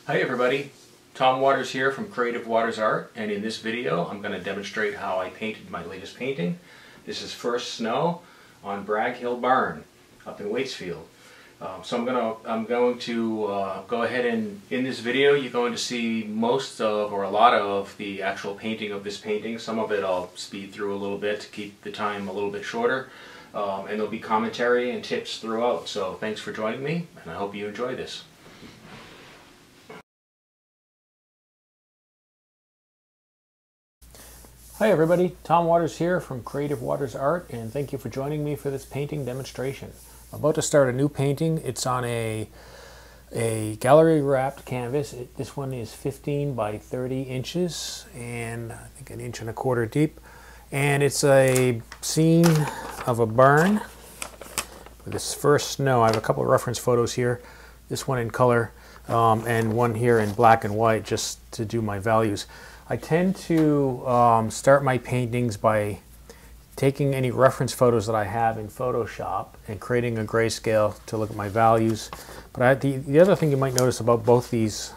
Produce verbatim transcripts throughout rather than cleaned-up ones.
Hi everybody, Tom Waters here from CreativeWatersArt, and in this video I'm going to demonstrate how I painted my latest painting. This is First Snow on Bragg Hill Barn up in Waitsfield. Um, so I'm going to I'm going to uh, go ahead and in this video you're going to see most of or a lot of the actual painting of this painting. Some of it I'll speed through a little bit to keep the time a little bit shorter, um, and there'll be commentary and tips throughout. So thanks for joining me, and I hope you enjoy this. Hi everybody, Tom Waters here from CreativeWatersArt, and thank you for joining me for this painting demonstration. I'm about to start a new painting. It's on a, a gallery wrapped canvas. It, this one is fifteen by thirty inches and I think an inch and a quarter deep. And it's a scene of a barn with this first snow. I have a couple of reference photos here, this one in color um, and one here in black and white just to do my values. I tend to um, start my paintings by taking any reference photos that I have in Photoshop and creating a grayscale to look at my values. But I, the, the other thing you might notice about both these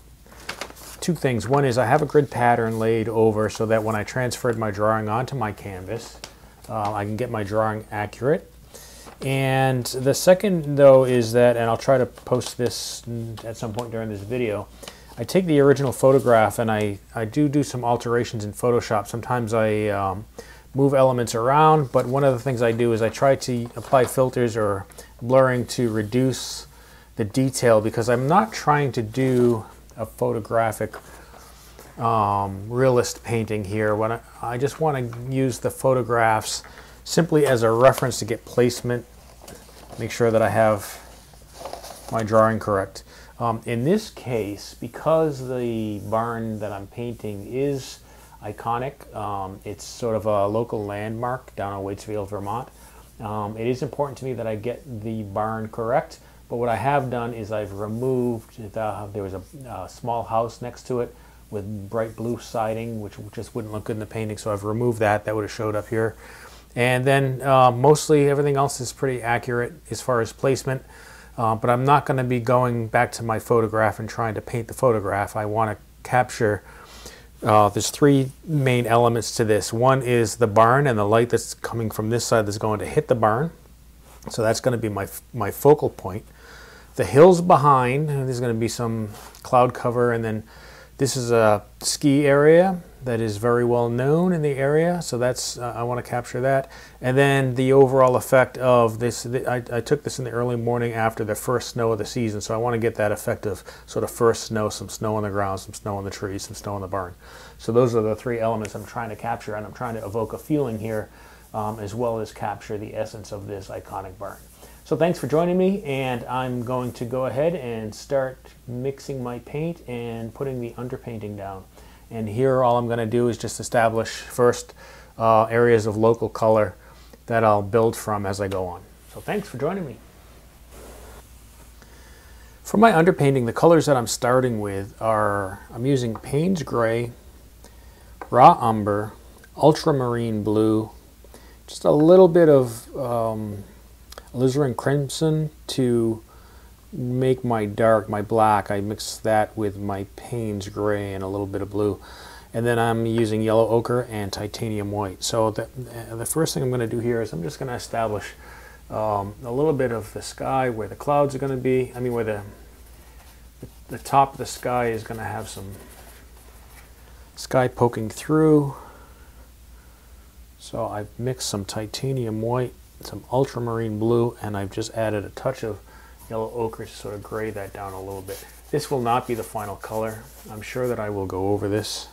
two things, one is I have a grid pattern laid over so that when I transferred my drawing onto my canvas, uh, I can get my drawing accurate. And the second though is that, and I'll try to post this at some point during this video, I take the original photograph and I, I do do some alterations in Photoshop. Sometimes I um, move elements around, but one of the things I do is I try to apply filters or blurring to reduce the detail, because I'm not trying to do a photographic um, realist painting here. When I, I just want to use the photographs simply as a reference to get placement, make sure that I have my drawing correct. Um, in this case, because the barn that I'm painting is iconic, um, it's sort of a local landmark down in Waitsfield, Vermont, um, it is important to me that I get the barn correct. But what I have done is I've removed, the, there was a, a small house next to it with bright blue siding, which just wouldn't look good in the painting, so I've removed that. That would have showed up here. And then uh, mostly everything else is pretty accurate as far as placement. Uh, but I'm not going to be going back to my photograph and trying to paint the photograph. I want to capture, uh, there's three main elements to this. One is the barn and the light that's coming from this side that's going to hit the barn. So that's going to be my, my focal point. The hills behind, there's going to be some cloud cover, and then this is a ski area that is very well known in the area, so that's uh, I want to capture that. And then the overall effect of this, I, I took this in the early morning after the first snow of the season, so I want to get that effect of sort of first snow, some snow on the ground, some snow on the trees, some snow in the barn. So those are the three elements I'm trying to capture, and I'm trying to evoke a feeling here um, as well as capture the essence of this iconic barn. So thanks for joining me, and I'm going to go ahead and start mixing my paint and putting the underpainting down. And here all I'm going to do is just establish first uh, areas of local color that I'll build from as I go on. So thanks for joining me. For my underpainting, the colors that I'm starting with are, I'm using Payne's Gray, Raw Umber, Ultramarine Blue, just a little bit of um, alizarin crimson to make my dark, my black. I mix that with my Payne's Gray and a little bit of blue. And then I'm using yellow ochre and titanium white. So the, the first thing I'm going to do here is I'm just going to establish um, a little bit of the sky where the clouds are going to be. I mean where the, the top of the sky is going to have some sky poking through. So I've mixed some titanium white, some ultramarine blue, and I've just added a touch of yellow ochre to sort of gray that down a little bit. This will not be the final color. I'm sure that I will go over this.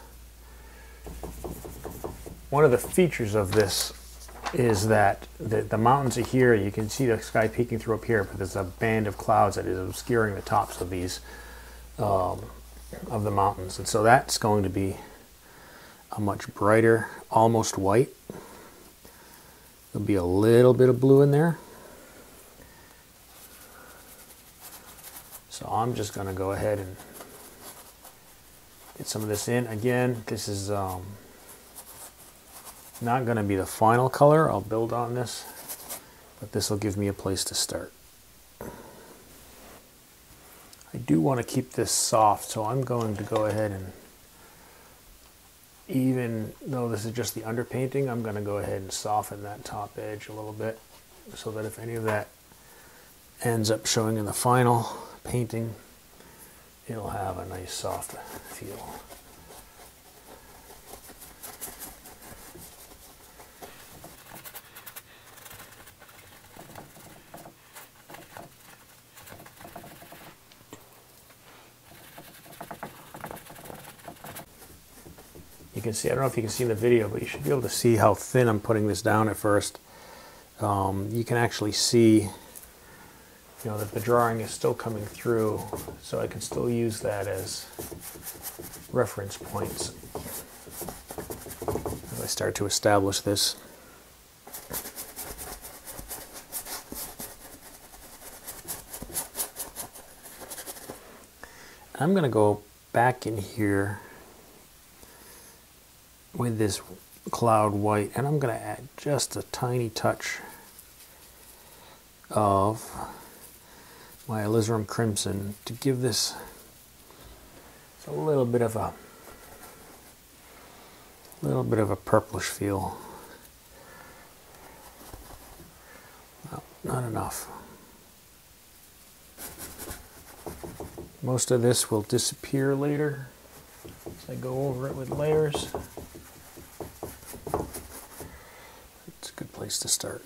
One of the features of this is that the, the mountains are here. You can see the sky peeking through up here, but there's a band of clouds that is obscuring the tops of these um, of the mountains, and so that's going to be a much brighter, almost white. There'll be a little bit of blue in there. So I'm just going to go ahead and get some of this in. Again, this is um, not going to be the final color. I'll build on this, but this will give me a place to start. I do want to keep this soft, so I'm going to go ahead and, even though this is just the underpainting, I'm going to go ahead and soften that top edge a little bit so that if any of that ends up showing in the final painting, it'll have a nice soft feel. You can see, I don't know if you can see in the video, but you should be able to see how thin I'm putting this down at first. Um, you can actually see, you know, that the drawing is still coming through, so I can still use that as reference points as I start to establish this. I'm going to go back in here with this cloud white, and I'm going to add just a tiny touch of my alizarin crimson to give this a little bit of a little bit of a purplish feel. No, not enough. Most of this will disappear later as I go over it with layers. It's a good place to start.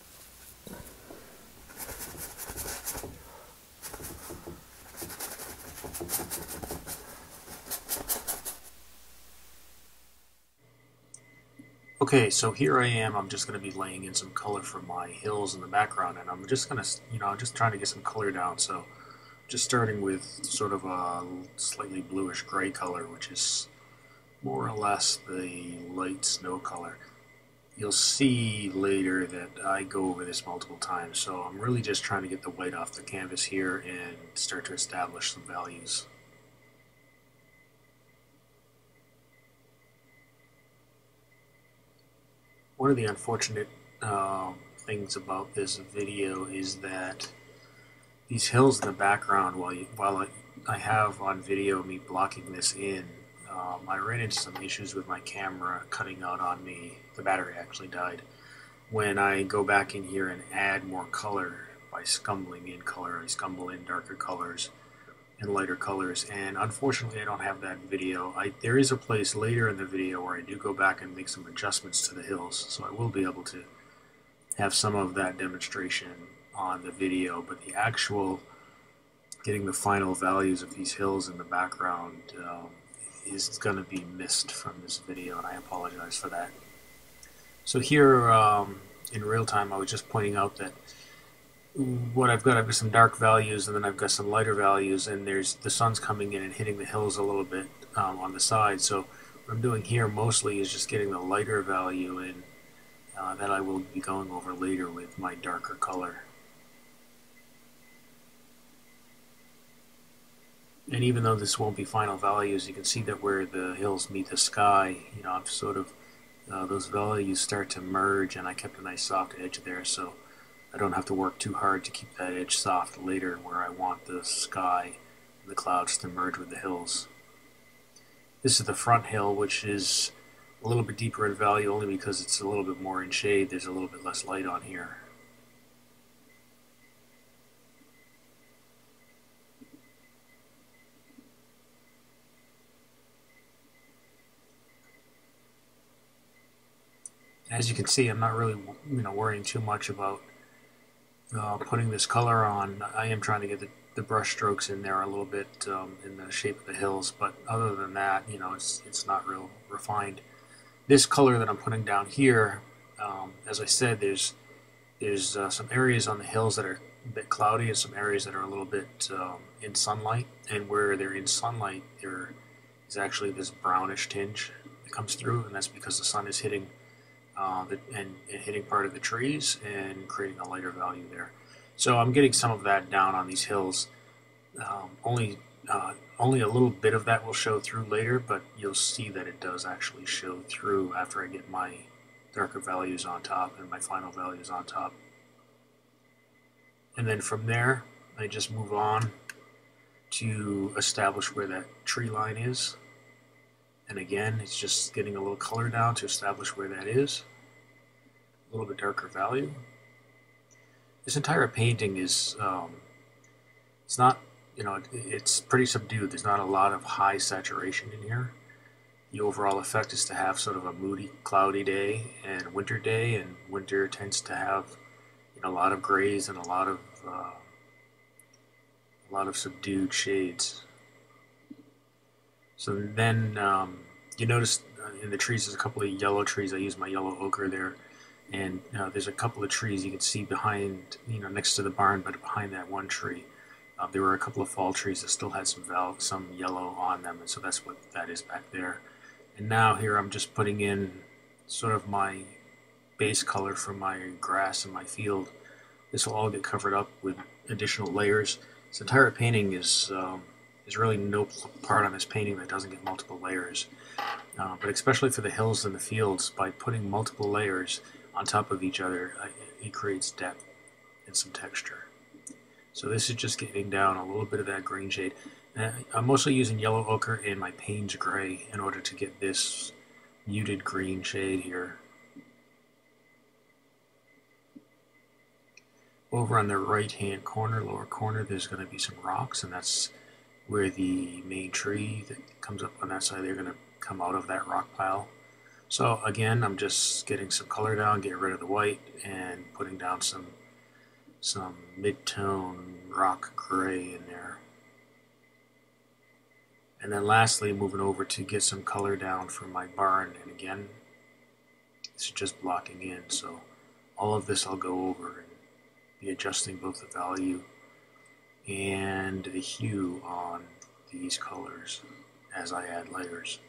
Okay, so here I am. I'm just going to be laying in some color for my hills in the background, and I'm just going to, you know, I'm just trying to get some color down. So just starting with sort of a slightly bluish gray color, which is more or less the light snow color. You'll see later that I go over this multiple times, so I'm really just trying to get the white off the canvas here and start to establish some values. One of the unfortunate uh, things about this video is that these hills in the background, while, you, while I, I have on video me blocking this in, um, I ran into some issues with my camera cutting out on me. The battery actually died. When I go back in here and add more color by scumbling in color, I scumble in darker colors and lighter colors, and unfortunately I don't have that video. I, there is a place later in the video where I do go back and make some adjustments to the hills, so I will be able to have some of that demonstration on the video, but the actual getting the final values of these hills in the background um, is going to be missed from this video, and I apologize for that. So here um, in real time I was just pointing out that what I've got, I've got some dark values and then I've got some lighter values, and there's the sun's coming in and hitting the hills a little bit um, on the side. So what I'm doing here mostly is just getting the lighter value in uh, that I will be going over later with my darker color. And even though this won't be final values, you can see that where the hills meet the sky, you know, I've sort of, uh, those values start to merge, and I kept a nice soft edge there, so I don't have to work too hard to keep that edge soft later where I want the sky and the clouds to merge with the hills. This is the front hill, which is a little bit deeper in value only because it's a little bit more in shade. There's a little bit less light on here. As you can see, I'm not really, you know, worrying too much about Uh, putting this color on. I am trying to get the, the brush strokes in there a little bit um, in the shape of the hills, but other than that, you know, it's it's not real refined. This color that I'm putting down here, um, as I said, there's there's uh, some areas on the hills that are a bit cloudy and some areas that are a little bit um, in sunlight, and where they're in sunlight there is actually this brownish tinge that comes through, and that's because the sun is hitting Uh, the, and, and hitting part of the trees and creating a lighter value there. So I'm getting some of that down on these hills. Um, only uh, only a little bit of that will show through later, but you'll see that it does actually show through after I get my darker values on top and my final values on top. And then from there, I just move on to establish where that tree line is. And again, it's just getting a little color down to establish where that is. A little bit darker value. This entire painting is, um, it's not, you know, it, it's pretty subdued. There's not a lot of high saturation in here. The overall effect is to have sort of a moody, cloudy day and winter day, and winter tends to have, you know, a lot of grays and a lot of uh, a lot of subdued shades. So then um, you notice in the trees there's a couple of yellow trees. I use my yellow ochre there, and uh, there's a couple of trees you can see behind, you know, next to the barn, but behind that one tree. Uh, there were a couple of fall trees that still had some val some yellow on them, and so that's what that is back there. And now here I'm just putting in sort of my base color from my grass in my field. This will all get covered up with additional layers. This entire painting is um, there's really no part on this painting that doesn't get multiple layers. Uh, but especially for the hills and the fields, by putting multiple layers on top of each other, it creates depth and some texture. So this is just getting down a little bit of that green shade. Uh, I'm mostly using yellow ochre and my Payne's gray in order to get this muted green shade here. Over on the right hand corner, lower corner, there's going to be some rocks, and that's where the main tree that comes up on that side, they're going to come out of that rock pile. So again, I'm just getting some color down, getting rid of the white, and putting down some some mid-tone rock gray in there. And then lastly, moving over to get some color down for my barn, and again, it's just blocking in, so all of this I'll go over and be adjusting both the value and the hue on these colors as I add layers.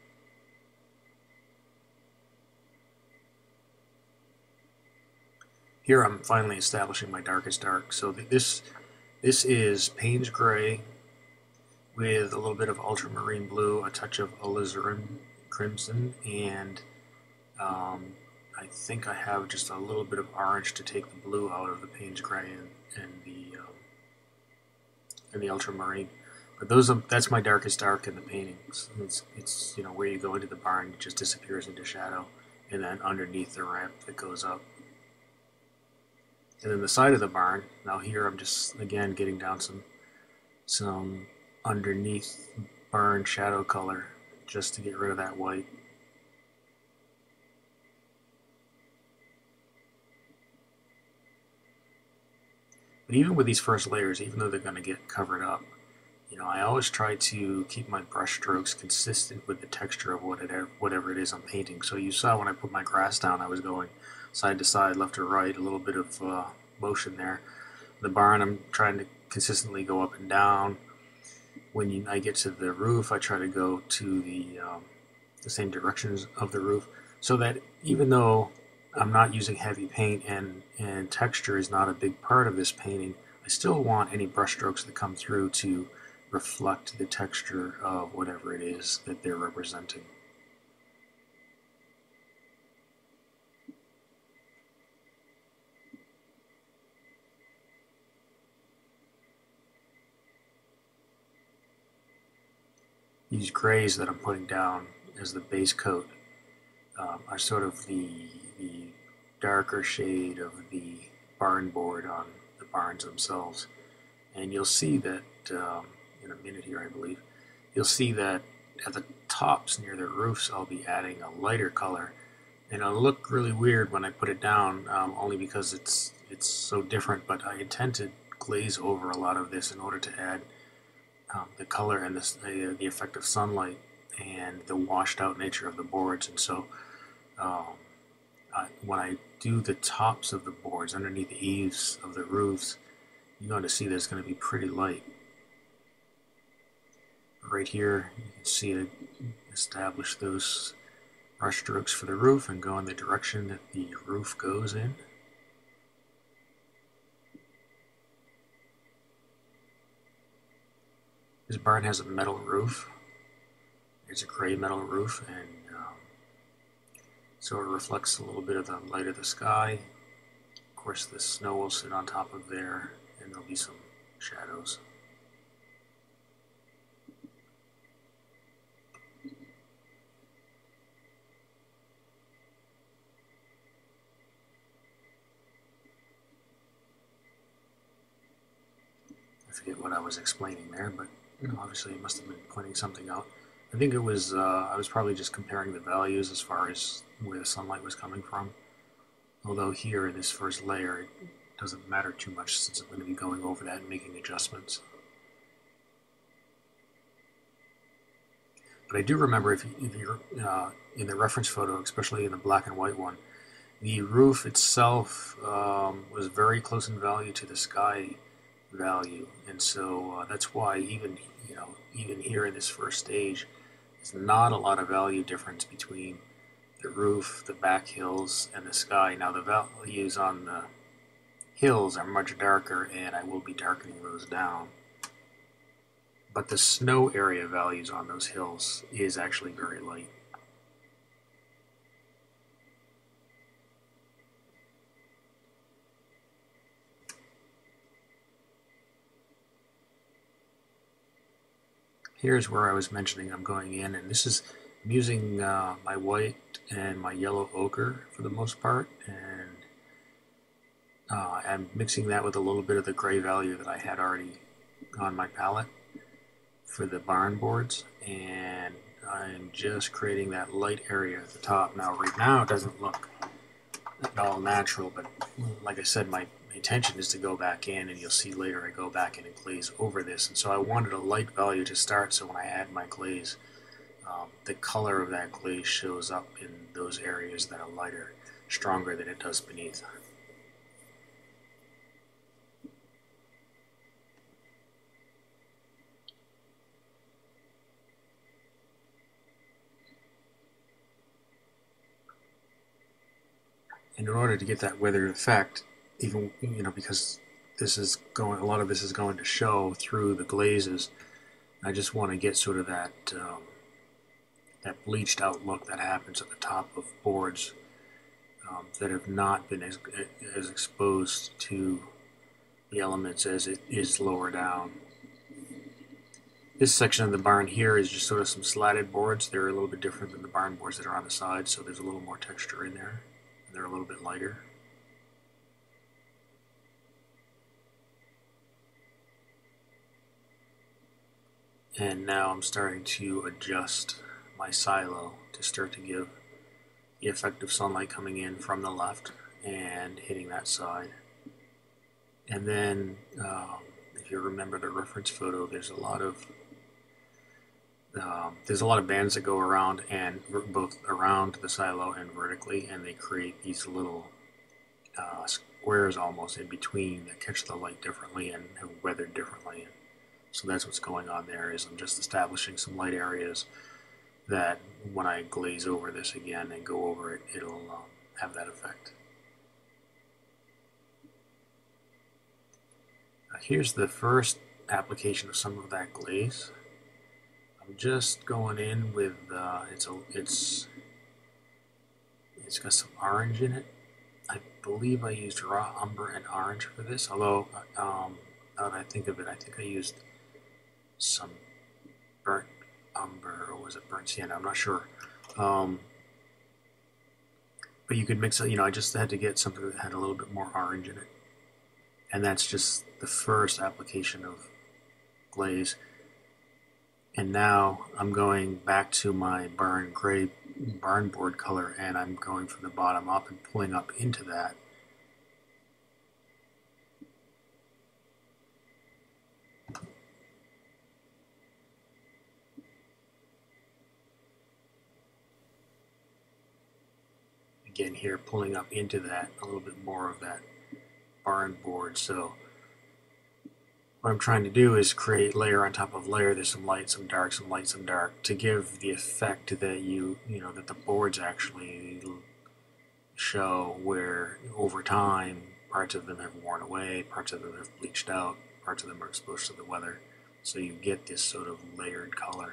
Here I'm finally establishing my darkest dark. So this this is Payne's gray with a little bit of ultramarine blue, a touch of alizarin crimson, and um, I think I have just a little bit of orange to take the blue out of the Payne's gray and, and the um, and the ultramarine. But those are, that's my darkest dark in the paintings. It's, it's you know where you go into the barn, it just disappears into shadow, and then underneath the ramp that goes up. And then the side of the barn, now here I'm just again getting down some some underneath barn shadow color just to get rid of that white. But even with these first layers, even though they're going to get covered up, you know, I always try to keep my brush strokes consistent with the texture of what it, whatever it is I'm painting. So you saw when I put my grass down, I was going side to side, left to right, a little bit of uh, motion there. The barn, I'm trying to consistently go up and down. When you, I get to the roof, I try to go to the, um, the same directions of the roof, so that even though I'm not using heavy paint and, and texture is not a big part of this painting, I still want any brush strokes that come through to reflect the texture of whatever it is that they're representing. These grays that I'm putting down as the base coat um, are sort of the, the darker shade of the barn board on the barns themselves. And you'll see that um, in a minute here, I believe, you'll see that at the tops near the roofs I'll be adding a lighter color. And it'll look really weird when I put it down, um, only because it's, it's so different, but I intend to glaze over a lot of this in order to add Um, the color and this, uh, the effect of sunlight and the washed out nature of the boards. And so um, I, when I do the tops of the boards underneath the eaves of the roofs, you're going to see that it's going to be pretty light. Right here you can see it establish those brush strokes for the roof and go in the direction that the roof goes in. This barn has a metal roof. It's a gray metal roof, and um, so it reflects a little bit of the light of the sky. Of course, the snow will sit on top of there, and there'll be some shadows. forget what I was explaining there, but you know, obviously it must have been pointing something out. I think it was, uh, I was probably just comparing the values as far as where the sunlight was coming from. Although here in this first layer, it doesn't matter too much since I'm going to be going over that and making adjustments. But I do remember if, you, if you're uh, in the reference photo, especially in the black and white one, the roof itself um, was very close in value to the sky value, and so uh, that's why even you know even here in this first stage, there's not a lot of value difference between the roof, the back hills, and the sky. Now the values on the hills are much darker, and I will be darkening those down. But the snow area values on those hills is actually very light. Here's where I was mentioning I'm going in, and this is I'm using uh, my white and my yellow ochre for the most part, and uh, I'm mixing that with a little bit of the gray value that I had already on my palette for the barn boards, and I'm just creating that light area at the top. Now right now it doesn't look at all natural, but like I said, my intention is to go back in, and you'll see later I go back in and glaze over this, and so I wanted a light value to start, so when I add my glaze, um, the color of that glaze shows up in those areas that are lighter, stronger than it does beneath. And in order to get that weathered effect, even you know because this is going, a lot of this is going to show through the glazes, I just want to get sort of that um, that bleached out look that happens at the top of boards um, that have not been as, as exposed to the elements as it is lower down. This section of the barn here is just sort of some slatted boards. They're a little bit different than the barn boards that are on the side, so there's a little more texture in there. They're a little bit lighter. And now I'm starting to adjust my silo to start to give the effect of sunlight coming in from the left and hitting that side. And then, um, if you remember the reference photo, there's a lot of um, there's a lot of bands that go around, and both around the silo and vertically, and they create these little uh, squares almost in between that catch the light differently and have weathered differently. So that's what's going on there. Is I'm just establishing some light areas that when I glaze over this again and go over it, it'll um, have that effect. Now here's the first application of some of that glaze. I'm just going in with uh, it's a it's it's got some orange in it. I believe I used raw umber and orange for this. Although um, now that I think of it, I think I used some burnt umber, or was it burnt sienna? I'm not sure. Um, but you could mix it. You know, I just had to get something that had a little bit more orange in it, and that's just the first application of glaze. And now I'm going back to my barn gray barn board color, and I'm going from the bottom up and pulling up into that. Again here, pulling up into that, a little bit more of that barn board. So what I'm trying to do is create layer on top of layer. There's some light, some dark, some light, some dark, to give the effect that you, you know, that the boards actually show, where over time parts of them have worn away, parts of them have bleached out, parts of them are exposed to the weather. So you get this sort of layered color.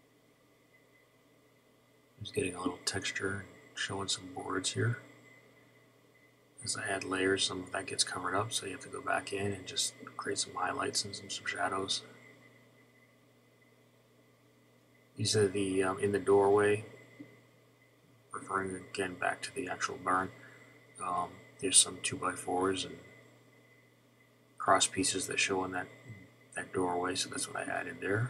Just getting a little texture, showing some boards here. as I add layers, some of that gets covered up, so you have to go back in and just create some highlights and some, some shadows. These are the um, in the doorway, referring again back to the actual barn. Um, there's some two by fours and cross pieces that show in that that doorway, so that's what I added there.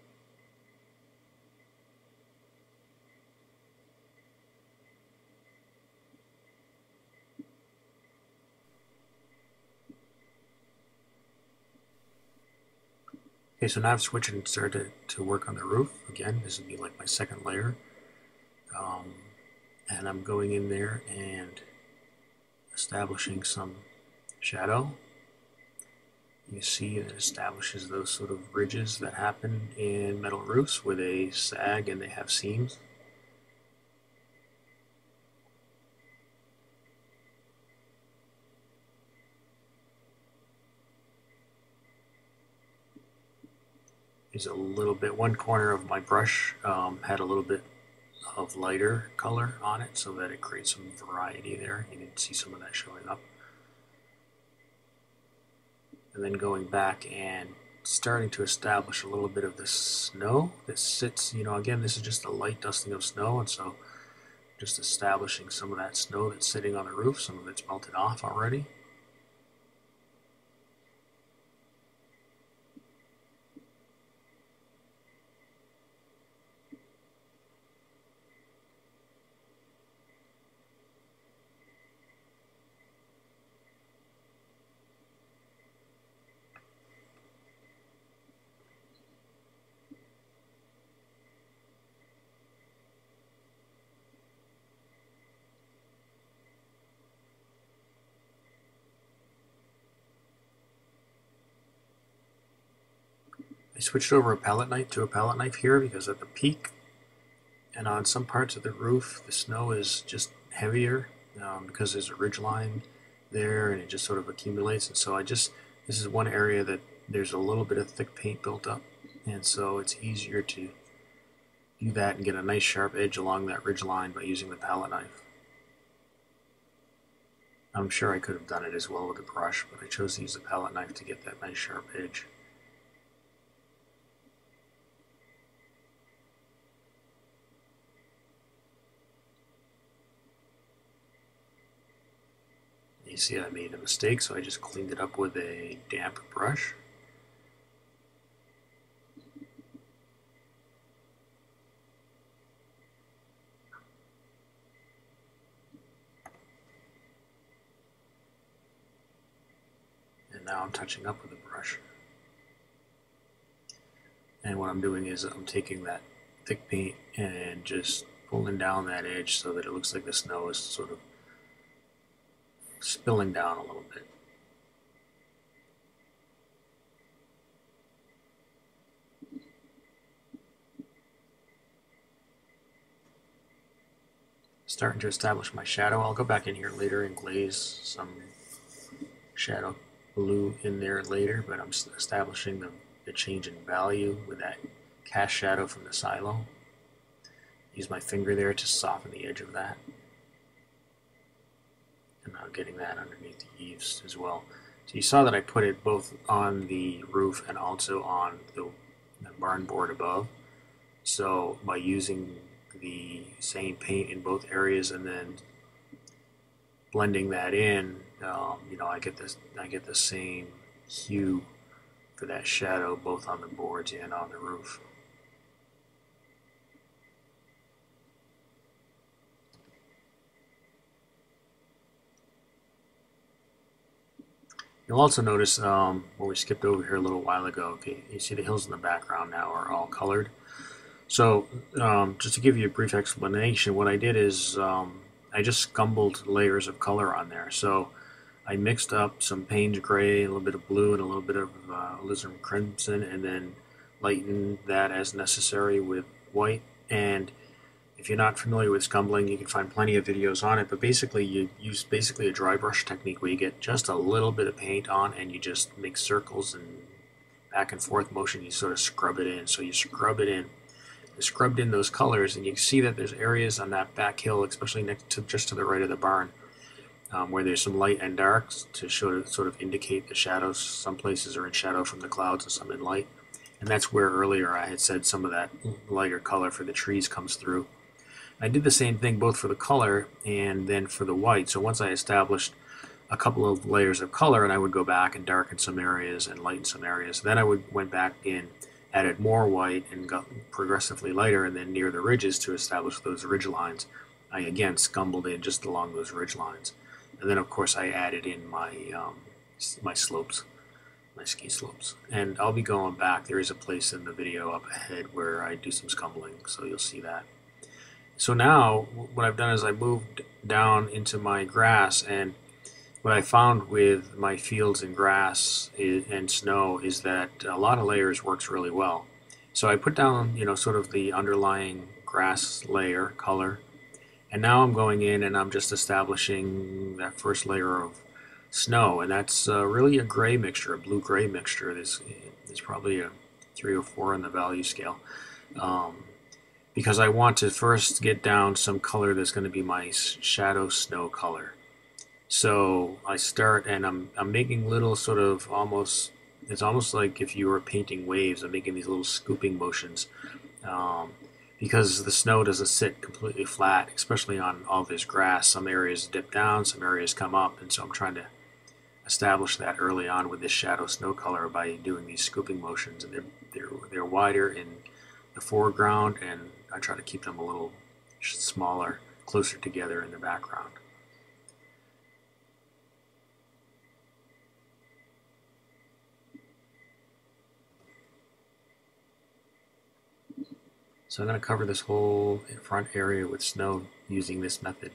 Okay, so now I've switched and started to work on the roof. Again, this would be like my second layer. Um, and I'm going in there and establishing some shadow. You see it establishes those sort of ridges that happen in metal roofs where they sag and they have seams. There's a little bit, one corner of my brush um, had a little bit of lighter color on it so that it creates some variety there. You can see some of that showing up. And then going back and starting to establish a little bit of the snow that sits, you know, again, this is just a light dusting of snow, and so just establishing some of that snow that's sitting on the roof. Some of it's melted off already. I switched over a palette knife to a palette knife here because at the peak and on some parts of the roof the snow is just heavier um, because there's a ridge line there and it just sort of accumulates, and so I just, this is one area that there's a little bit of thick paint built up, and so it's easier to do that and get a nice sharp edge along that ridge line by using the palette knife. I'm sure I could have done it as well with a brush, but I chose to use the palette knife to get that nice sharp edge. You see I made a mistake, so I just cleaned it up with a damp brush. And now I'm touching up with a brush. And what I'm doing is I'm taking that thick paint and just pulling down that edge so that it looks like the snow is sort of spilling down a little bit. Starting to establish my shadow. I'll go back in here later and glaze some shadow blue in there later, but I'm establishing the, the change in value with that cast shadow from the silo. Use my finger there to soften the edge of that. And now getting that underneath the eaves as well. So you saw that I put it both on the roof and also on the, the barn board above. So by using the same paint in both areas and then blending that in, um, you know, I get this, I get the same hue for that shadow both on the boards and on the roof. You'll also notice um, when we skipped over here a little while ago, okay, you see the hills in the background now are all colored. So um, just to give you a brief explanation, what I did is um, I just scumbled layers of color on there. So I mixed up some Payne's gray, a little bit of blue, and a little bit of uh, alizarin crimson, and then lightened that as necessary with white. And if you're not familiar with scumbling, you can find plenty of videos on it, but basically you use basically a dry brush technique where you get just a little bit of paint on and you just make circles and back and forth motion. You sort of scrub it in. So you scrub it in. You scrubbed in those colors, and you can see that there's areas on that back hill, especially next to just to the right of the barn, um, where there's some light and darks to show, sort of indicate the shadows. Some places are in shadow from the clouds and some in light. And that's where earlier I had said some of that lighter color for the trees comes through. I did the same thing both for the color and then for the white. So once I established a couple of layers of color, and I would go back and darken some areas and lighten some areas. Then I would went back in, added more white, and got progressively lighter, and then near the ridges to establish those ridge lines, I again scumbled in just along those ridge lines. And then of course I added in my um, my slopes. My ski slopes. And I'll be going back. There is a place in the video up ahead where I do some scumbling, so you'll see that. So now what I've done is I moved down into my grass, and what I found with my fields and grass and snow is that a lot of layers works really well. So I put down, you know, sort of the underlying grass layer color, and now I'm going in and I'm just establishing that first layer of snow, and that's uh, really a gray mixture, a blue-gray mixture. There's, there's probably a three or four on the value scale, um, because I want to first get down some color that's going to be my shadow snow color. So I start, and I'm, I'm making little sort of almost, it's almost like if you were painting waves. I'm making these little scooping motions, um, because the snow doesn't sit completely flat, especially on all this grass. Some areas dip down, some areas come up, and so I'm trying to establish that early on with this shadow snow color by doing these scooping motions, and they're, they're, they're wider in the foreground, and I try to keep them a little smaller, closer together in the background. So I'm going to cover this whole front area with snow using this method.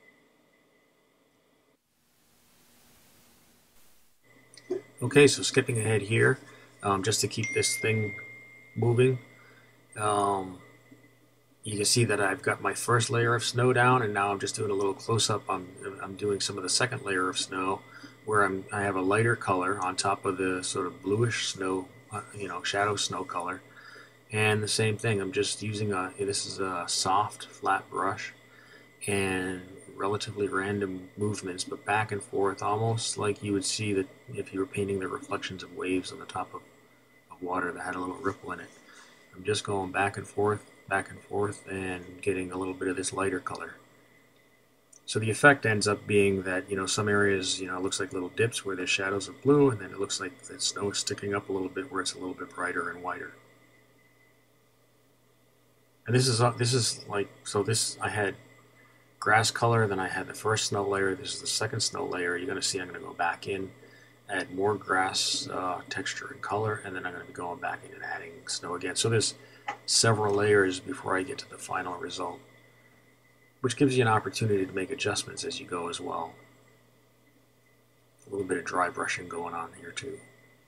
Okay, so skipping ahead here, um, just to keep this thing moving, um, you can see that I've got my first layer of snow down, and now I'm just doing a little close-up. I'm, I'm doing some of the second layer of snow, where I'm, I have a lighter color on top of the sort of bluish snow, uh, you know, shadow snow color. And the same thing, I'm just using a, this is a soft, flat brush, and relatively random movements, but back and forth, almost like you would see that if you were painting the reflections of waves on the top of, of water that had a little ripple in it. I'm just going back and forth, back and forth, and getting a little bit of this lighter color. So the effect ends up being that, you know, some areas, you know, it looks like little dips where there's shadows of blue, and then it looks like the snow is sticking up a little bit where it's a little bit brighter and whiter. And this is, this is like, so this, I had grass color, then I had the first snow layer, this is the second snow layer. You're going to see I'm going to go back in, add more grass uh, texture and color, and then I'm going to be going back in and adding snow again. So there's several layers before I get to the final result, which gives you an opportunity to make adjustments as you go as well. A little bit of dry brushing going on here too.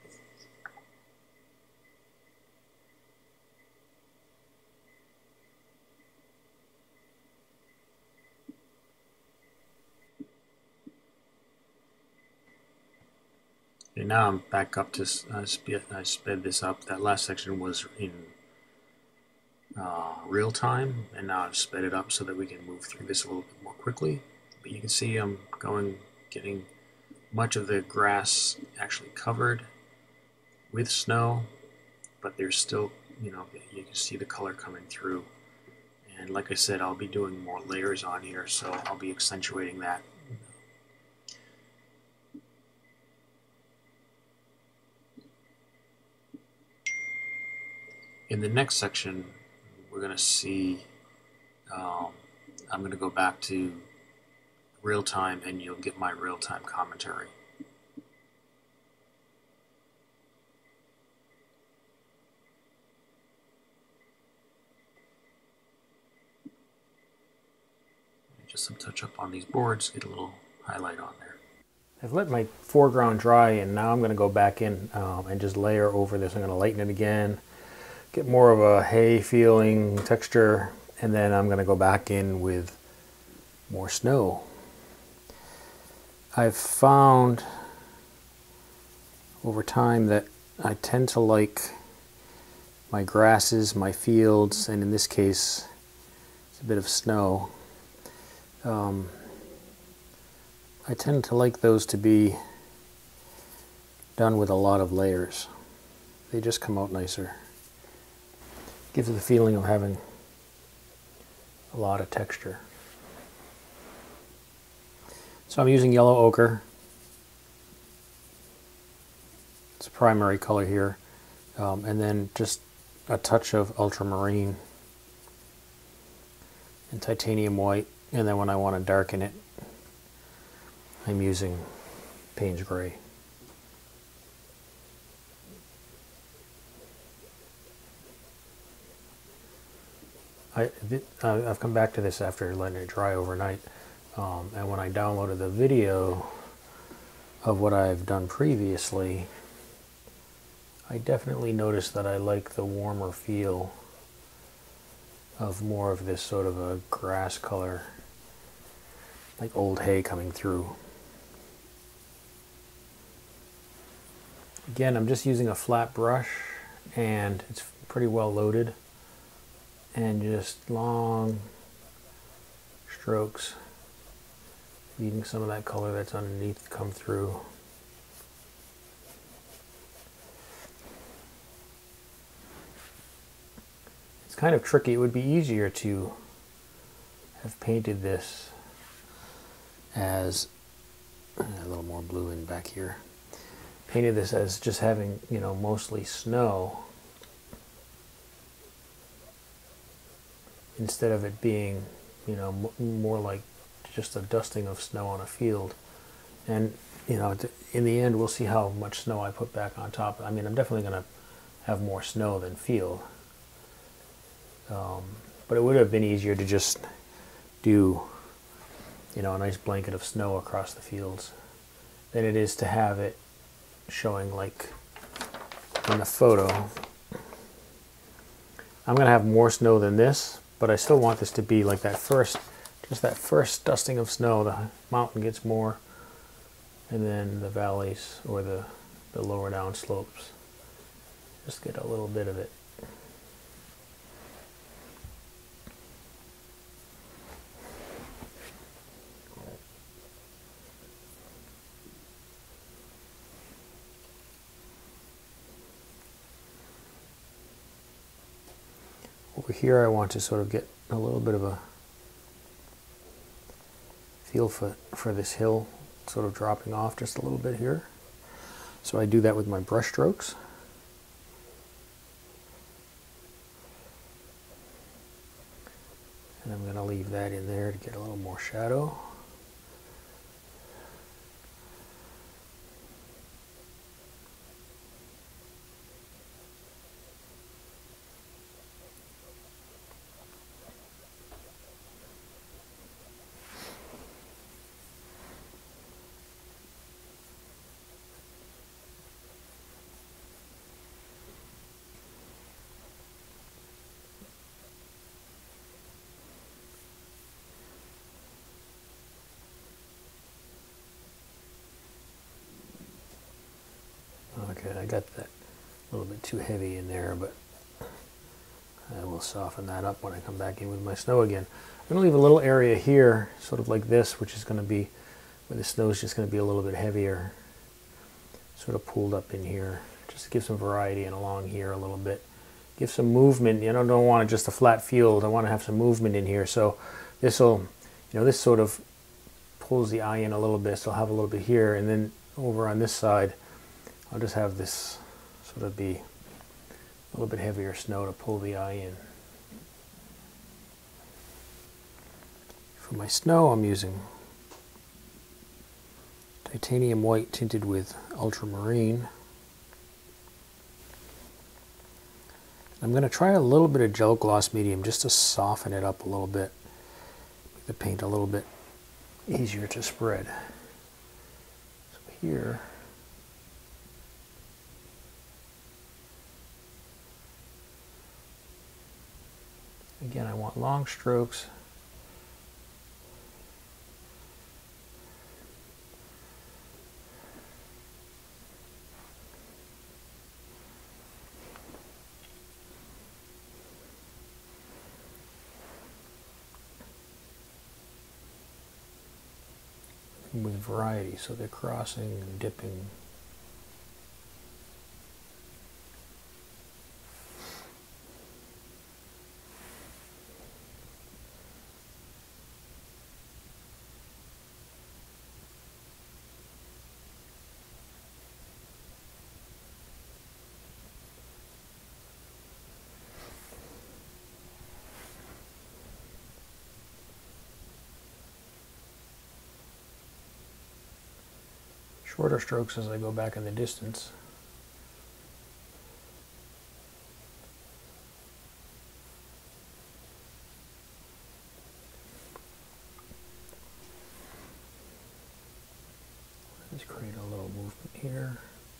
Okay, now I'm back up to, uh, sped, I sped this up. That last section was in uh, real time, and now I've sped it up so that we can move through this a little bit more quickly. But you can see I'm going, getting much of the grass actually covered with snow, but there's still, you know, you can see the color coming through. And like I said, I'll be doing more layers on here, so I'll be accentuating that. In the next section, we're going to see, um, I'm going to go back to real time, and you'll get my real time commentary. Just some touch up on these boards, get a little highlight on there. I've let my foreground dry, and now I'm going to go back in um, and just layer over this. I'm going to lighten it again, get more of a hay feeling texture, and then I'm going to go back in with more snow. I've found over time that I tend to like my grasses, my fields, and in this case it's a bit of snow. Um, I tend to like those to be done with a lot of layers. They just come out nicer. Gives it the feeling of having a lot of texture. So I'm using yellow ochre. It's a primary color here. Um, and then just a touch of ultramarine and titanium white. And then when I want to darken it, I'm using Payne's Gray. I, I've come back to this after letting it dry overnight. Um, and when I downloaded the video of what I've done previously, I definitely noticed that I like the warmer feel of more of this sort of a grass color, like old hay coming through. Again, I'm just using a flat brush and it's pretty well loaded, and just long strokes, leaving some of that color that's underneath come through. It's kind of tricky. It would be easier to have painted this as a little more blue in back here. Painted this as just having, you know, mostly snow, instead of it being, you know, m more like just a dusting of snow on a field. And, you know, in the end, we'll see how much snow I put back on top. I mean, I'm definitely going to have more snow than field. Um, but it would have been easier to just do, you know, a nice blanket of snow across the fields than it is to have it showing like in the photo. I'm going to have more snow than this, but I still want this to be like that first, just that first dusting of snow. The mountain gets more, and then the valleys or the, the lower down slopes just get a little bit of it. Over here I want to sort of get a little bit of a feel for, for this hill sort of dropping off just a little bit here. So I do that with my brush strokes. And I'm going to leave that in there to get a little more shadow. Okay, I got that a little bit too heavy in there, but I will soften that up when I come back in with my snow again. I'm going to leave a little area here, sort of like this, which is going to be, where the snow is just going to be a little bit heavier, sort of pulled up in here, just to give some variety, and along here a little bit. Give some movement. You know, don't want just a flat field. I want to have some movement in here. So this will, you know, this sort of pulls the eye in a little bit, so I'll have a little bit here, and then over on this side, I'll just have this sort of be a little bit heavier snow to pull the eye in. For my snow, I'm using titanium white tinted with ultramarine. I'm going to try a little bit of gel gloss medium just to soften it up a little bit, make the paint a little bit easier to spread. So here, again, I want long strokes. with variety, so they're crossing and dipping. Shorter strokes as I go back in the distance. Let's create a little movement here.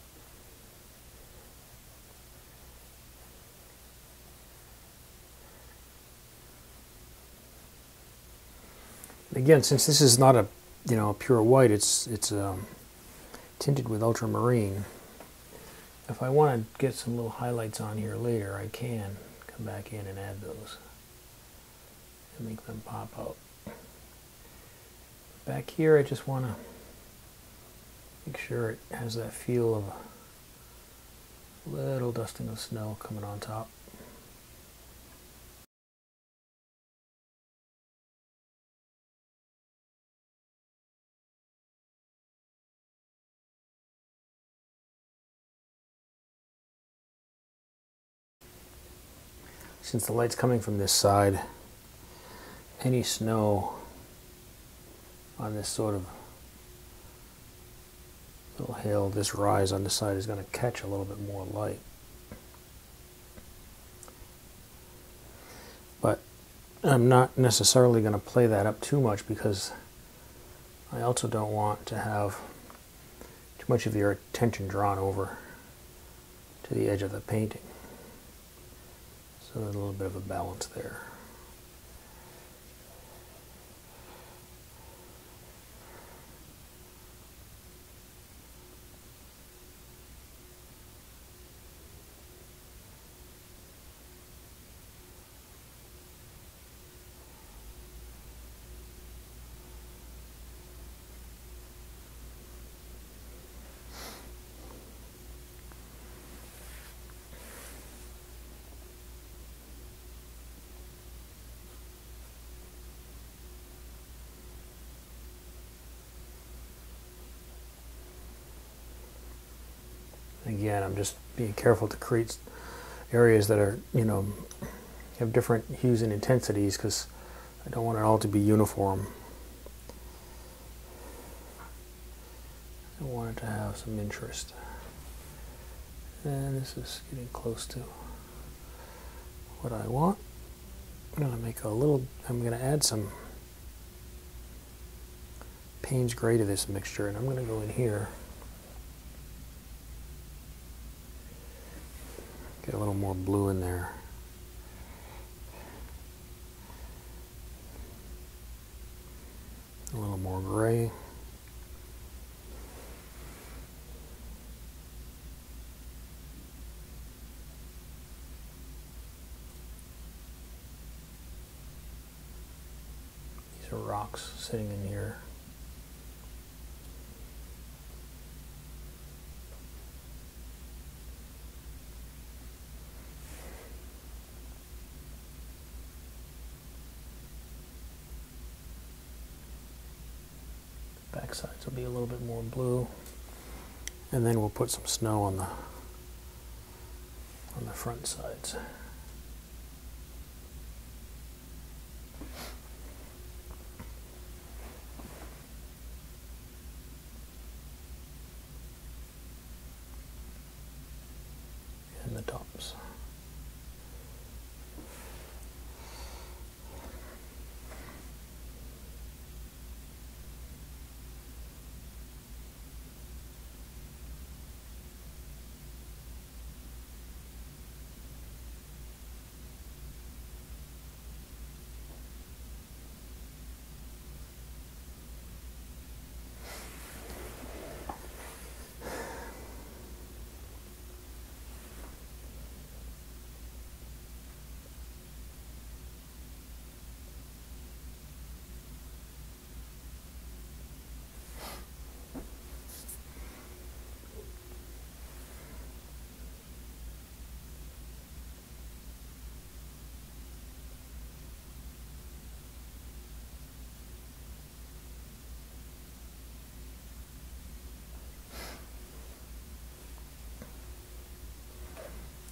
Again, since this is not a, you know, a pure white, it's it's um, tinted with ultramarine. If I want to get some little highlights on here later, I can come back in and add those and make them pop out. Back here, I just want to make sure it has that feel of a little dusting of snow coming on top. Since the light's coming from this side, any snow on this sort of little hill, this rise on this side, is going to catch a little bit more light. But I'm not necessarily going to play that up too much, because I also don't want to have too much of your attention drawn over to the edge of the painting. So there's a little bit of a balance there. Again, I'm just being careful to create areas that are, you know, have different hues and intensities, because I don't want it all to be uniform. I want it to have some interest. And this is getting close to what I want. I'm going to make a little, I'm going to add some Payne's Gray to this mixture, and I'm going to go in here. Get a little more blue in there. A little more gray. These are rocks sitting in here. Back sides will be a little bit more blue, and then we'll put some snow on the on the front sides. And the tops.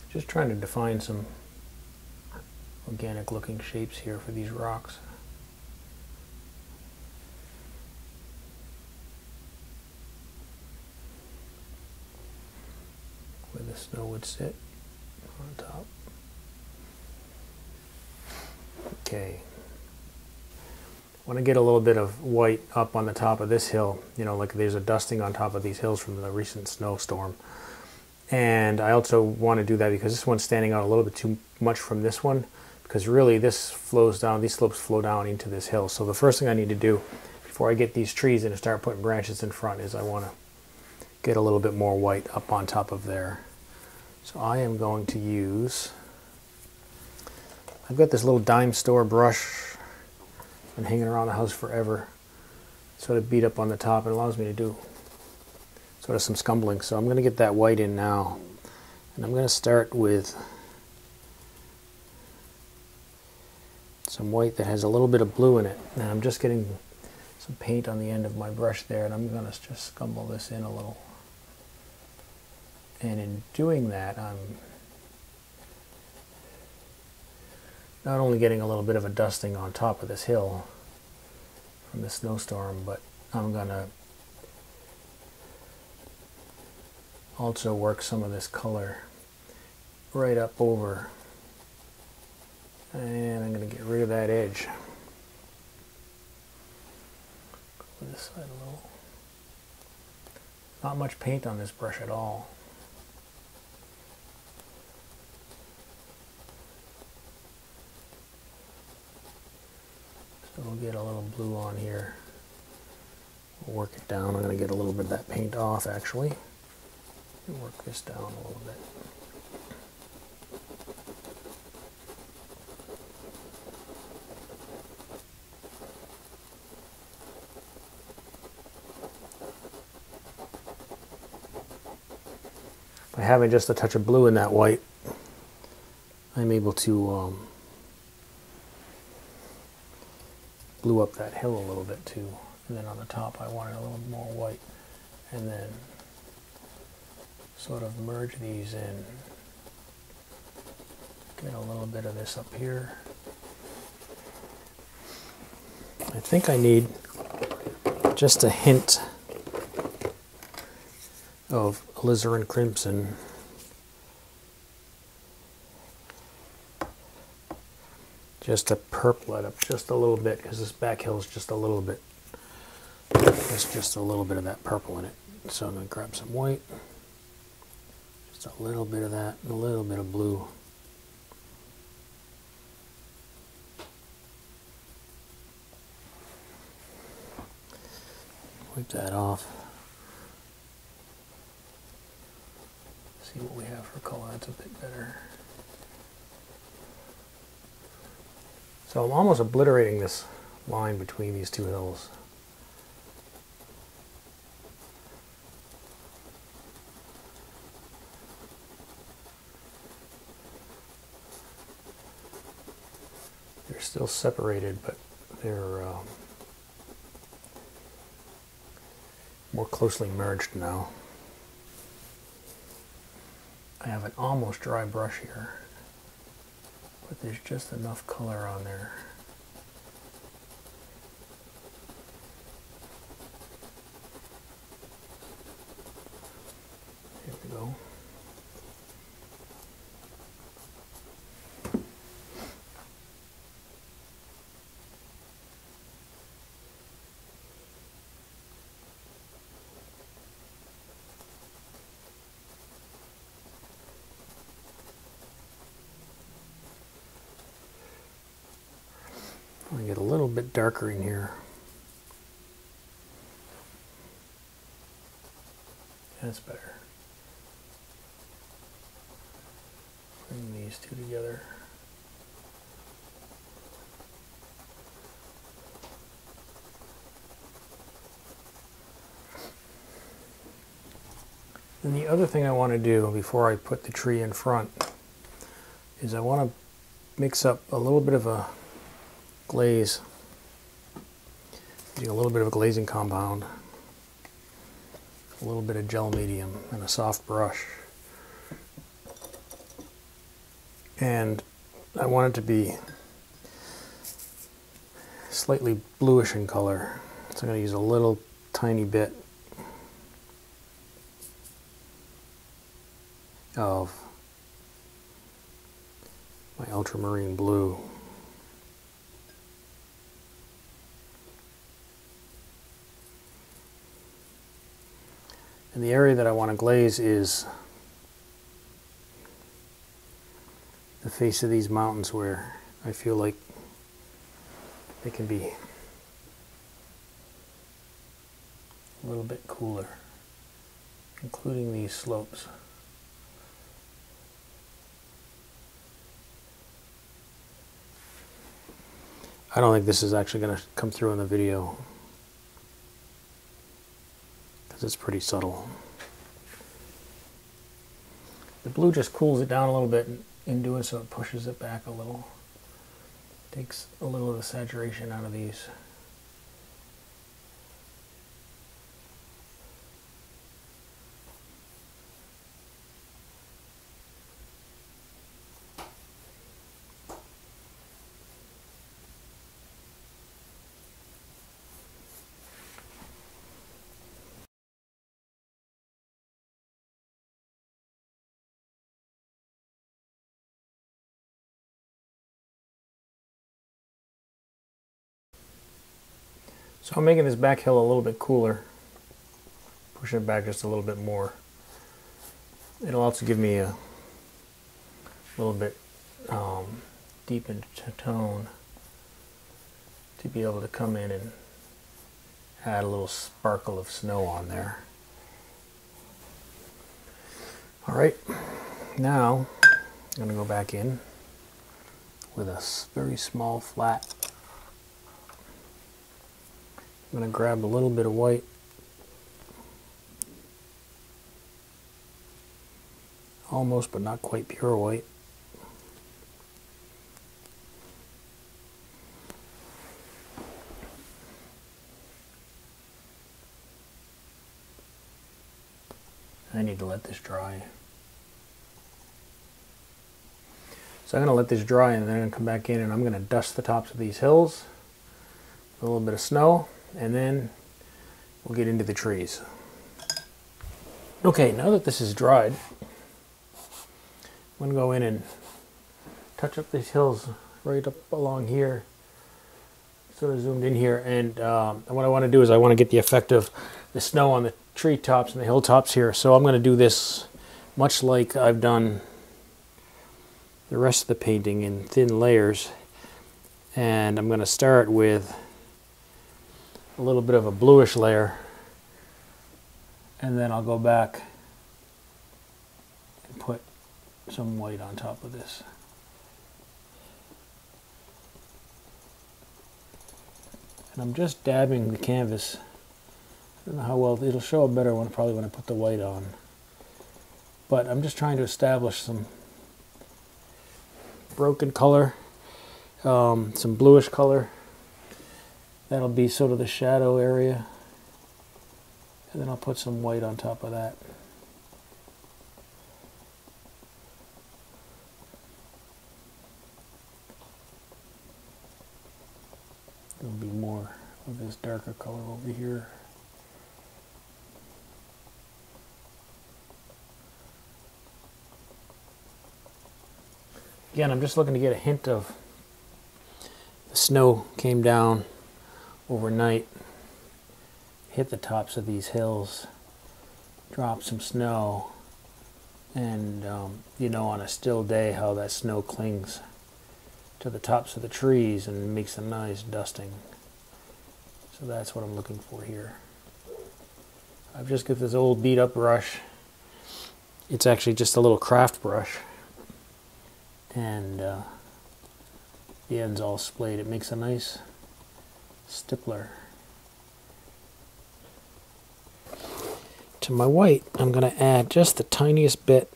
Just trying to define some organic looking shapes here for these rocks. Where the snow would sit on top. Okay. I want to get a little bit of white up on the top of this hill. You know, like there's a dusting on top of these hills from the recent snowstorm. And I also want to do that because this one's standing out a little bit too much from this one, because really this flows down, these slopes flow down into this hill. So the first thing I need to do before I get these trees in and start putting branches in front is I want to get a little bit more white up on top of there. So I am going to use, I've got this little dime store brush, been hanging around the house forever, sort of beat up on the top. It allows me to do sort of some scumbling. So I'm going to get that white in now, and I'm going to start with some white that has a little bit of blue in it. And I'm just getting some paint on the end of my brush there, and I'm going to just scumble this in a little. And in doing that, I'm not only getting a little bit of a dusting on top of this hill from the snowstorm, but I'm going to also work some of this color right up over. And I'm going to get rid of that edge. Go this side a little. Not much paint on this brush at all. So we'll get a little blue on here. We'll work it down. I'm going to get a little bit of that paint off actually. And work this down a little bit. By having just a touch of blue in that white, I'm able to um, blue up that hill a little bit too. And then on the top I wanted a little more white. And then sort of merge these in. Get a little bit of this up here. I think I need just a hint of alizarin crimson. Just to purple it up just a little bit, because this back hill is just a little bit, there's just a little bit of that purple in it. So I'm going to grab some white, just a little bit of that, and a little bit of blue. Wipe that off. See what we have for color. That's a bit better. So I'm almost obliterating this line between these two hills. They're still separated, but they're um, more closely merged now. I have an almost dry brush here, but there's just enough color on there. Here we go. I get a little bit darker in here. That's better. Bring these two together. And the other thing I want to do before I put the tree in front is I want to mix up a little bit of a glaze, using a little bit of a glazing compound, a little bit of gel medium, and a soft brush. and I want it to be slightly bluish in color. So I'm going to use a little tiny bit of my ultramarine blue. And the area that I want to glaze is the face of these mountains, where I feel like they can be a little bit cooler, including these slopes. I don't think this is actually going to come through in the video because it's pretty subtle. The blue just cools it down a little bit in doing so. It pushes it back a little. Takes a little of the saturation out of these. So I'm making this back hill a little bit cooler. Push it back just a little bit more. It'll also give me a little bit um, deep into tone to be able to come in and add a little sparkle of snow on there. Alright, now I'm going to go back in with a very small flat. I'm going to grab a little bit of white, almost but not quite pure white. I need to let this dry. So I'm going to let this dry, and then I'm going to come back in and I'm going to dust the tops of these hills, a little bit of snow, and then we'll get into the trees. Okay, now that this is dried, I'm going to go in and touch up these hills right up along here, sort of zoomed in here, and, um, and what I want to do is I want to get the effect of the snow on the tree tops and the hilltops here. So I'm going to do this much like I've done the rest of the painting in thin layers, and I'm going to start with a little bit of a bluish layer, and then I'll go back and put some white on top of this. And I'm just dabbing the canvas. I don't know how well it'll show up better when probably when I put the white on, but I'm just trying to establish some broken color, um, some bluish color. That'll be sort of the shadow area, and then I'll put some white on top of that. There'll be more of this darker color over here. Again, I'm just looking to get a hint of the snow came down overnight, hit the tops of these hills, drop some snow, and um, you know, on a still day how that snow clings to the tops of the trees and makes a nice dusting. So that's what I'm looking for here. I've just got this old beat up brush. It's actually just a little craft brush, and uh, the end's all splayed. It makes a nice stippler. To my white, I'm going to add just the tiniest bit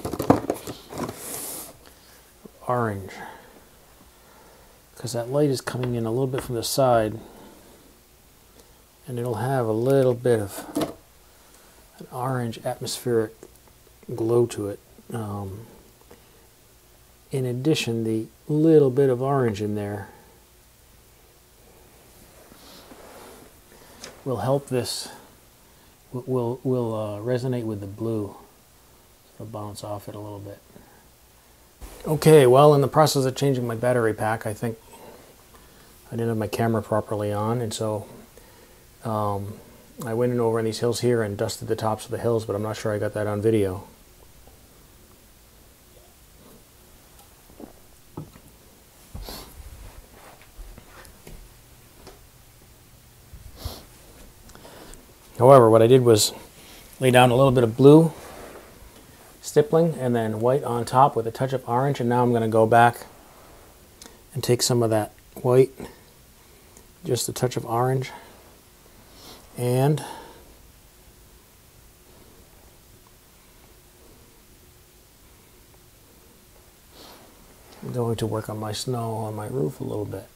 of orange, because that light is coming in a little bit from the side, and it'll have a little bit of an orange atmospheric glow to it. Um, in addition, the little bit of orange in there will help this, will, will uh, resonate with the blue. It'll bounce off it a little bit. Okay, well, in the process of changing my battery pack, I think I didn't have my camera properly on, and so um, I went in over on these hills here and dusted the tops of the hills, but I'm not sure I got that on video. However, what I did was lay down a little bit of blue stippling and then white on top with a touch of orange, and now I'm going to go back and take some of that white, just a touch of orange, and I'm going to work on my snow on my roof a little bit.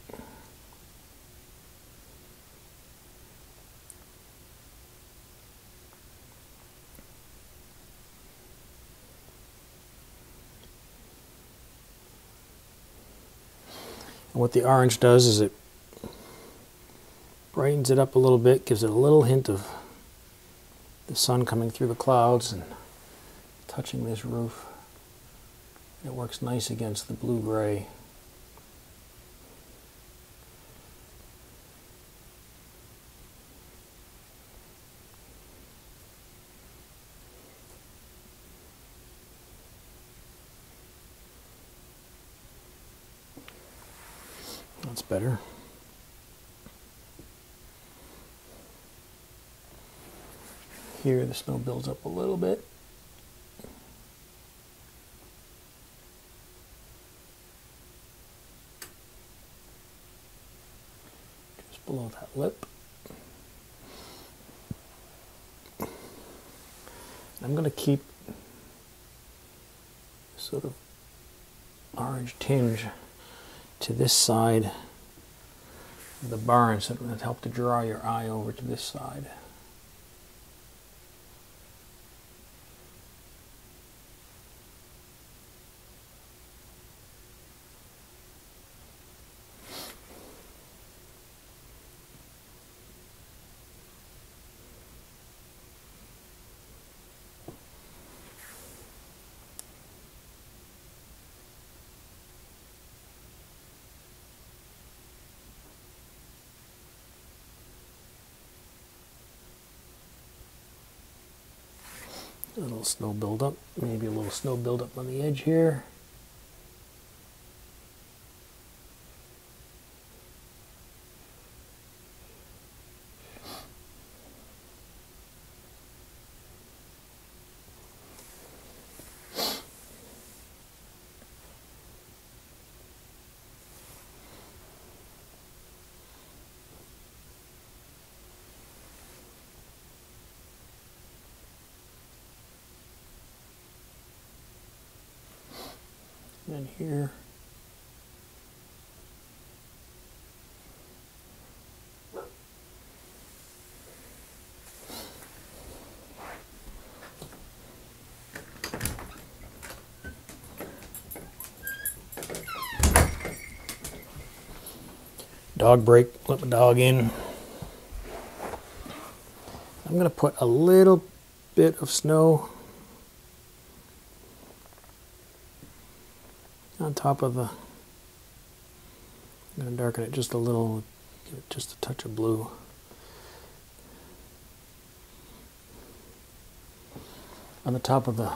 And what the orange does is it brightens it up a little bit, gives it a little hint of the sun coming through the clouds and touching this roof. It works nice against the blue-gray. That's better. Here the snow builds up a little bit. Just below that lip. I'm going to keep sort of orange tinge to this side of the barn, so it would help to draw your eye over to this side. A little snow buildup, maybe a little snow buildup on the edge here. And here. Dog break, let my dog in. I'm going to put a little bit of snow on top of the, I'm going to darken it just a little, give it just a touch of blue. On the top of the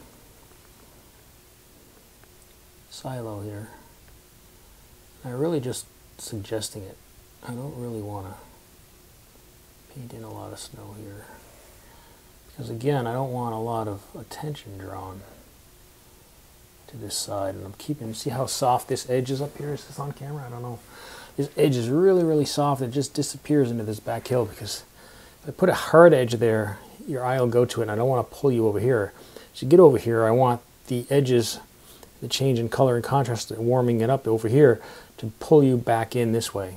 silo here. I'm really just suggesting it. I don't really want to paint in a lot of snow here, because again, I don't want a lot of attention drawn to this side, and I'm keeping, see how soft this edge is up here? Is this on camera? I don't know. This edge is really, really soft. It just disappears into this back hill, because if I put a hard edge there, your eye will go to it, and I don't want to pull you over here. So you get over here, I want the edges, the change in color and contrast, and warming it up over here to pull you back in this way.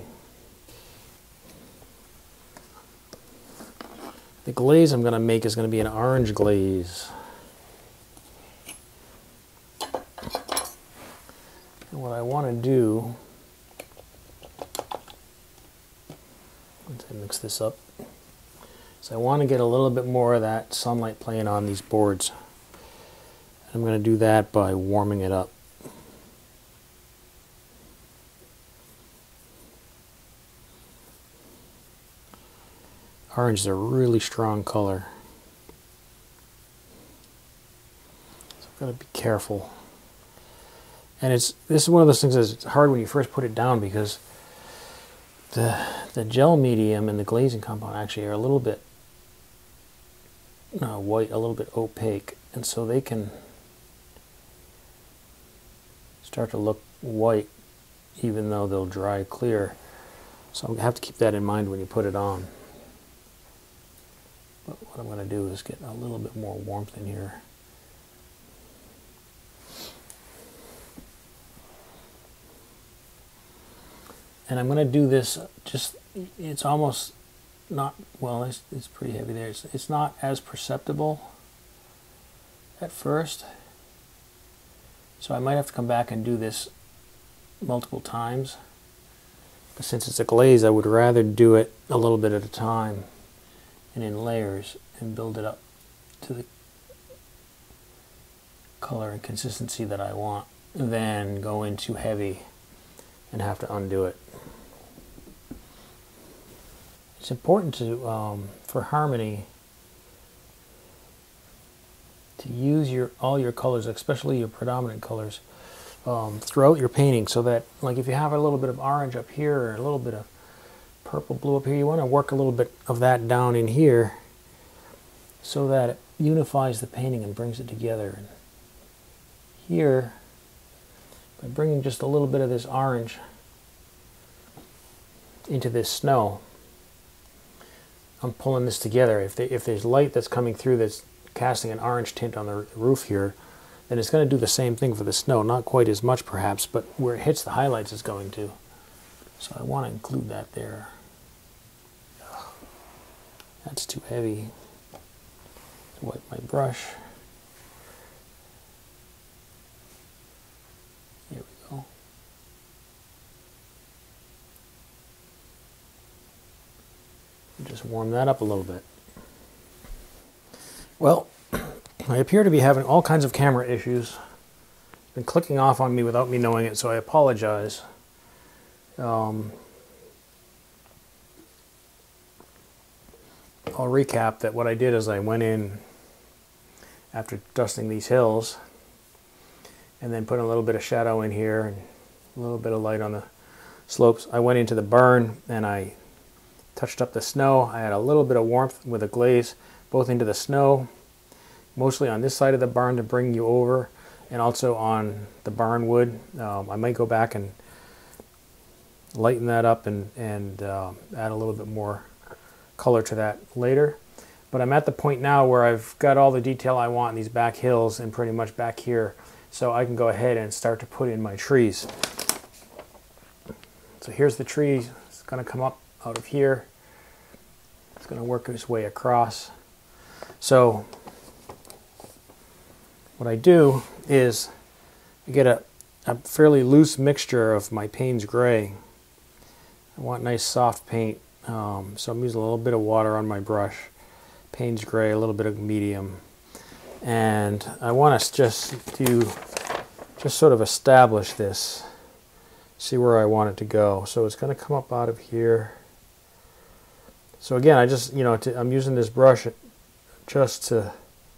The glaze I'm going to make is going to be an orange glaze. And what I want to do, once I mix this up, is I want to get a little bit more of that sunlight playing on these boards. I'm going to do that by warming it up. Orange is a really strong color, so I've got to be careful. And it's this is one of those things that's hard when you first put it down, because the the gel medium and the glazing compound actually are a little bit uh, white, a little bit opaque, and so they can start to look white even though they'll dry clear. So I have to keep that in mind when you put it on. But what I'm going to do is get a little bit more warmth in here. And I'm going to do this just, it's almost not, well, it's, it's pretty heavy there. It's, it's not as perceptible at first. So I might have to come back and do this multiple times. But since it's a glaze, I would rather do it a little bit at a time and in layers and build it up to the color and consistency that I want, than go in too heavy and have to undo it. It's important to, um, for harmony, to use your all your colors, especially your predominant colors, um, throughout your painting, so that, like, if you have a little bit of orange up here or a little bit of purple blue up here, you want to work a little bit of that down in here so that it unifies the painting and brings it together. And here, by bringing just a little bit of this orange into this snow, I'm pulling this together. If, they, if there's light that's coming through that's casting an orange tint on the roof here, then it's going to do the same thing for the snow. Not quite as much perhaps, but where it hits the highlights it's going to. So I want to include that there. That's too heavy. Wipe my brush. Here we go. Just warm that up a little bit. Well, I appear to be having all kinds of camera issues. It's been clicking off on me without me knowing it, so I apologize. Um, I'll recap that what I did is I went in after dusting these hills and then put a little bit of shadow in here and a little bit of light on the slopes. I went into the barn and I touched up the snow. I had a little bit of warmth with a glaze both into the snow, mostly on this side of the barn to bring you over, and also on the barn wood. Um, I might go back and lighten that up and, and uh, add a little bit more color to that later. But I'm at the point now where I've got all the detail I want in these back hills and pretty much back here, so I can go ahead and start to put in my trees. So here's the tree. It's going to come up out of here. It's going to work its way across. So what I do is I get a, a fairly loose mixture of my Payne's Gray. I want nice soft paint, um, so I'm using a little bit of water on my brush. Payne's Gray, a little bit of medium, and I want to just do, just sort of establish this, see where I want it to go. So it's going to come up out of here. So again, I just, you know, to, I'm using this brush just to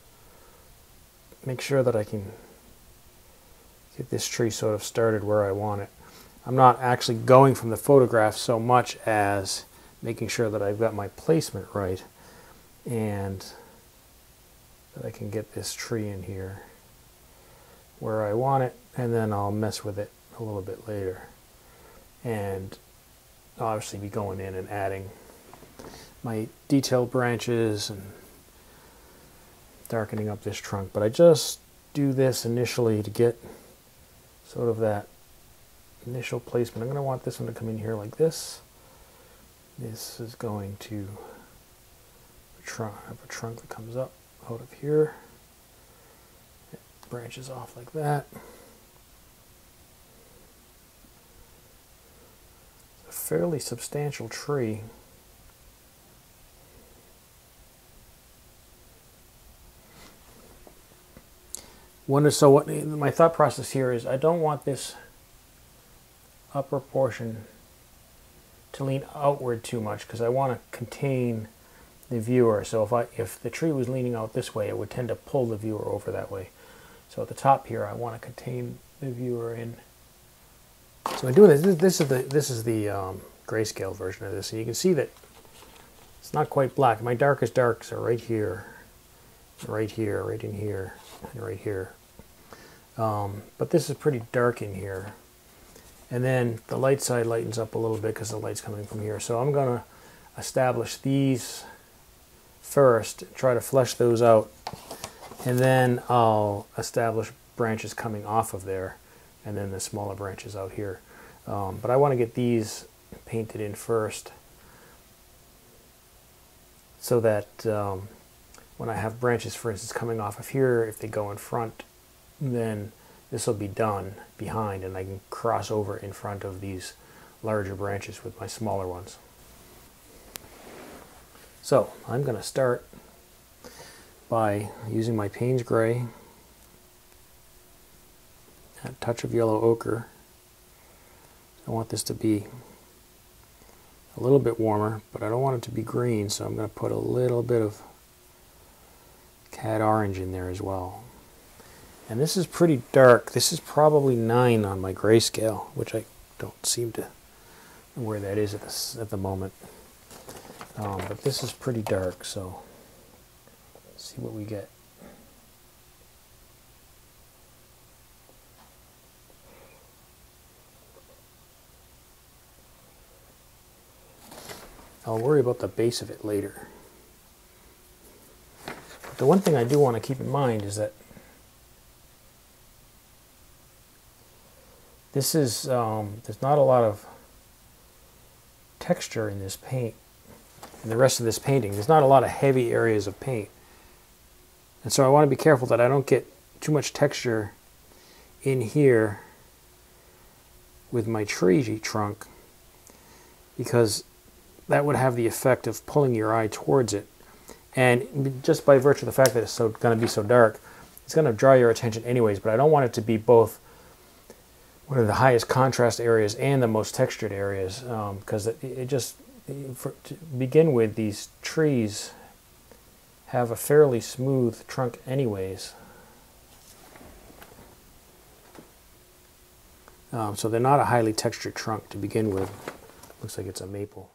make sure that I can get this tree sort of started where I want it. I'm not actually going from the photograph so much as making sure that I've got my placement right and that I can get this tree in here where I want it, and then I'll mess with it a little bit later. And I'll obviously be going in and adding my detailed branches and darkening up this trunk. But I just do this initially to get sort of that initial placement. I'm going to want this one to come in here like this. This is going to have a trunk that comes up out of here. It branches off like that. fairly substantial tree. One is, so what my thought process here is, I don't want this upper portion to lean outward too much because I want to contain the viewer. So if I if the tree was leaning out this way, it would tend to pull the viewer over that way. So at the top here, I want to contain the viewer in. So in doing this, this is the this is the um, grayscale version of this, and you can see that it's not quite black. My darkest darks are right here, right here, right in here, and right here. Um, but this is pretty dark in here. And then the light side lightens up a little bit because the light's coming from here. So I'm going to establish these first, try to flesh those out, and then I'll establish branches coming off of there, and then the smaller branches out here. Um, but I want to get these painted in first so that um, when I have branches, for instance, coming off of here, if they go in front, then this will be done behind, and I can cross over in front of these larger branches with my smaller ones. So I'm going to start by using my Payne's Gray, a touch of yellow ochre. I want this to be a little bit warmer, but I don't want it to be green, so I'm going to put a little bit of cad orange in there as well. And this is pretty dark. This is probably nine on my grayscale, which I don't seem to know where that is at the, at the moment. Um, but this is pretty dark, so let's see what we get. I'll worry about the base of it later. But the one thing I do want to keep in mind is that this is, um, there's not a lot of texture in this paint, in the rest of this painting. There's not a lot of heavy areas of paint. And so I want to be careful that I don't get too much texture in here with my tree trunk, because that would have the effect of pulling your eye towards it. And just by virtue of the fact that it's so going to be so dark, it's going to draw your attention anyways, but I don't want it to be both one of the highest contrast areas and the most textured areas, because um, it, it just, for, to begin with, these trees have a fairly smooth trunk anyways. Um, so they're not a highly textured trunk to begin with. Looks like it's a maple.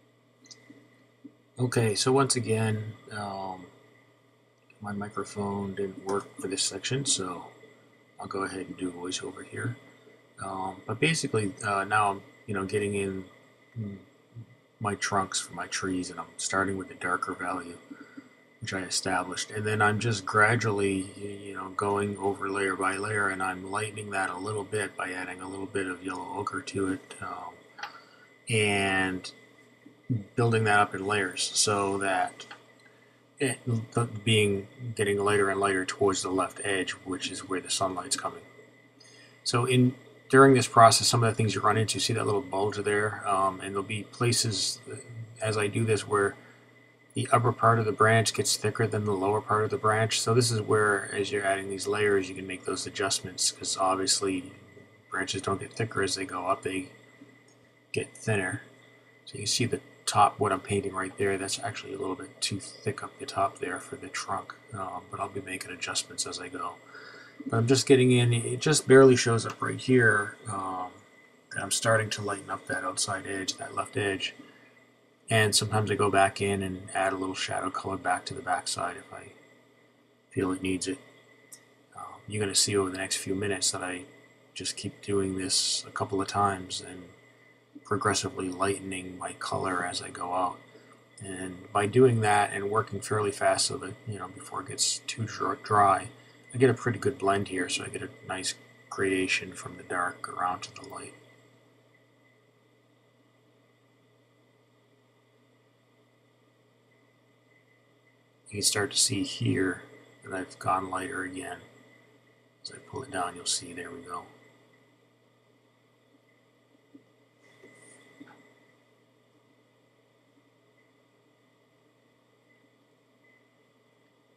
Okay, so once again, um, my microphone didn't work for this section, so I'll go ahead and do voiceover here. Um, but basically, uh, now I'm, you know, getting in my trunks for my trees, and I'm starting with the darker value, which I established, and then I'm just gradually, you know, going over layer by layer, and I'm lightening that a little bit by adding a little bit of yellow ochre to it, um, and building that up in layers so that it being getting lighter and lighter towards the left edge, which is where the sunlight's coming. So in during this process, some of the things you run into, see that little bulge there, um, and there'll be places as I do this where the upper part of the branch gets thicker than the lower part of the branch. So this is where, as you're adding these layers, you can make those adjustments, because obviously branches don't get thicker as they go up, they get thinner. So you see the top, what I'm painting right there, that's actually a little bit too thick up the top there for the trunk, um, but I'll be making adjustments as I go. But I'm just getting in, it just barely shows up right here, um, and I'm starting to lighten up that outside edge, that left edge. And sometimes I go back in and add a little shadow color back to the back side if I feel it needs it. Um, you're going to see over the next few minutes that I just keep doing this a couple of times and progressively lightening my color as I go out. And by doing that and working fairly fast so that, you know, before it gets too dry, I get a pretty good blend here, so I get a nice gradation from the dark around to the light. You can start to see here that I've gone lighter again. As I pull it down, you'll see, there we go.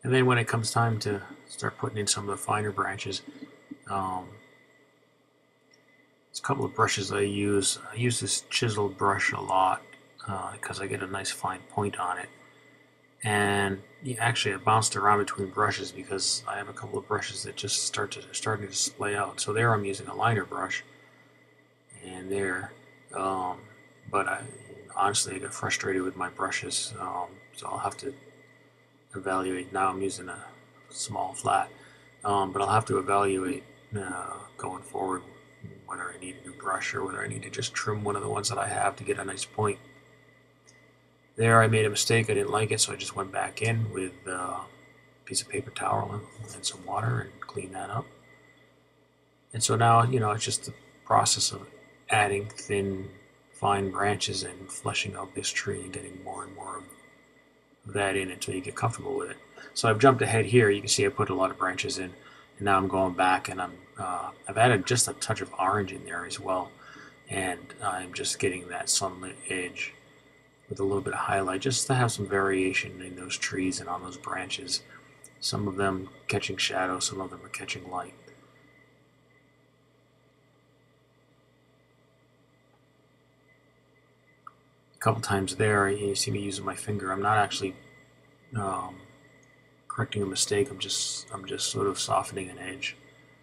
And then when it comes time to start putting in some of the finer branches, um, there's a couple of brushes I use. I use this chiseled brush a lot because uh, I get a nice fine point on it. And yeah, actually I bounced around between brushes because I have a couple of brushes that just start to starting to splay out. So there I'm using a liner brush, and there, um, but I honestly I got frustrated with my brushes, um, so I'll have to evaluate. Now I'm using a small flat, um, but I'll have to evaluate uh, going forward whether I need a new brush or whether I need to just trim one of the ones that I have to get a nice point. There I made a mistake, I didn't like it, so I just went back in with a piece of paper towel and some water and cleaned that up. And so now, you know, it's just the process of adding thin, fine branches and fleshing out this tree and getting more and more of that in until you get comfortable with it. So I've jumped ahead here. You can see I put a lot of branches in, and now I'm going back and I'm uh, I've added just a touch of orange in there as well, and I'm just getting that sunlit edge with a little bit of highlight just to have some variation in those trees and on those branches. Some of them catching shadow, some of them are catching light. A couple times there, you see me using my finger. I'm not actually um, correcting a mistake. I'm just I'm just sort of softening an edge.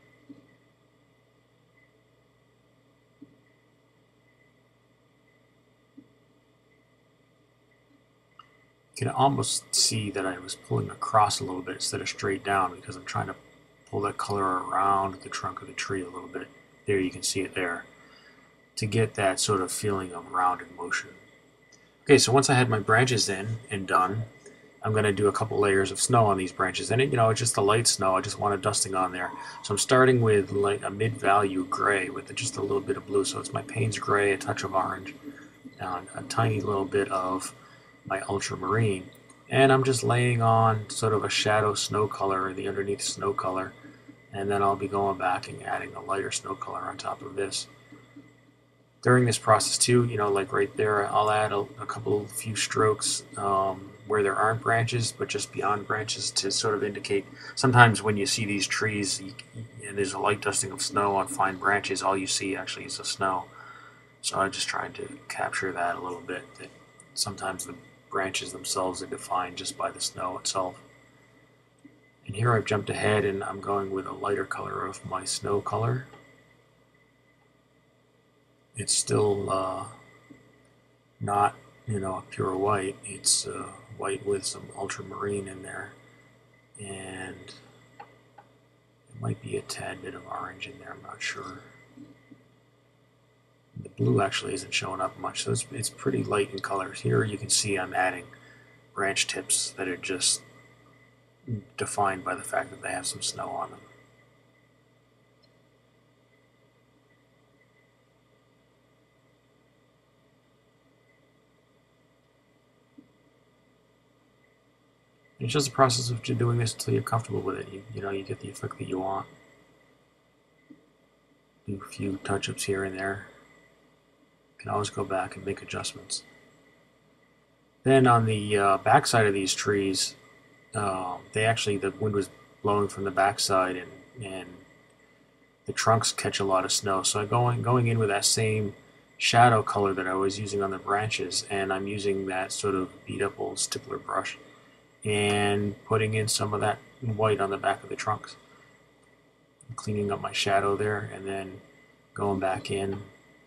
You can almost see that I was pulling across a little bit instead of straight down because I'm trying to pull that color around the trunk of the tree a little bit. There, you can see it there, to get that sort of feeling of rounded motion. Okay, so once I had my branches in and done, I'm going to do a couple layers of snow on these branches. And it, you know, it's just a light snow. I just want a dusting on there. So I'm starting with like a mid-value gray with just a little bit of blue. So it's my Payne's gray, a touch of orange, and a tiny little bit of my ultramarine. And I'm just laying on sort of a shadow snow color, the underneath snow color. And then I'll be going back and adding a lighter snow color on top of this. During this process too, you know, like right there, I'll add a, a couple few strokes um, where there aren't branches, but just beyond branches to sort of indicate. Sometimes when you see these trees you, and there's a light dusting of snow on fine branches, all you see actually is the snow. So I'm just trying to capture that a little bit, that sometimes the branches themselves are defined just by the snow itself. And here I've jumped ahead and I'm going with a lighter color of my snow color. It's still uh, not, you know, a pure white. It's uh, white with some ultramarine in there, and it might be a tad bit of orange in there. I'm not sure. The blue actually isn't showing up much, so it's, it's pretty light in colors. Here you can see I'm adding branch tips that are just defined by the fact that they have some snow on them. It's just a process of doing this until you're comfortable with it. You, you know, you get the effect that you want. Do a few touch-ups here and there. You can always go back and make adjustments. Then on the uh, back side of these trees, uh, they actually, the wind was blowing from the back side, and, and the trunks catch a lot of snow. So I'm going, going in with that same shadow color that I was using on the branches, and I'm using that sort of beat up old stippler brush and putting in some of that white on the back of the trunks. I'm cleaning up my shadow there and then going back in.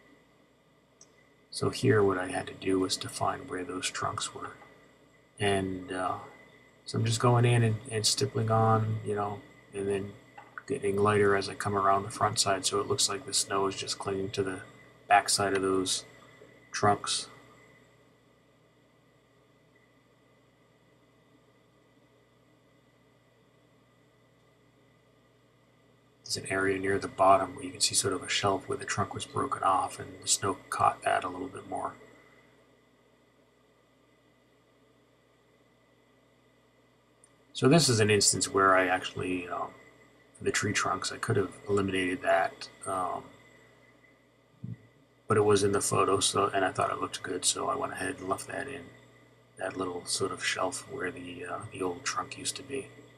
So here what I had to do was define where those trunks were. And uh, so I'm just going in and, and stippling on, you know, and then getting lighter as I come around the front side, so it looks like the snow is just clinging to the back side of those trunks. There's an area near the bottom where you can see sort of a shelf where the trunk was broken off, and the snow caught that a little bit more. So this is an instance where I actually, um, for the tree trunks, I could have eliminated that, um, but it was in the photo, so and I thought it looked good, so I went ahead and left that in, that little sort of shelf where the uh, the old trunk used to be.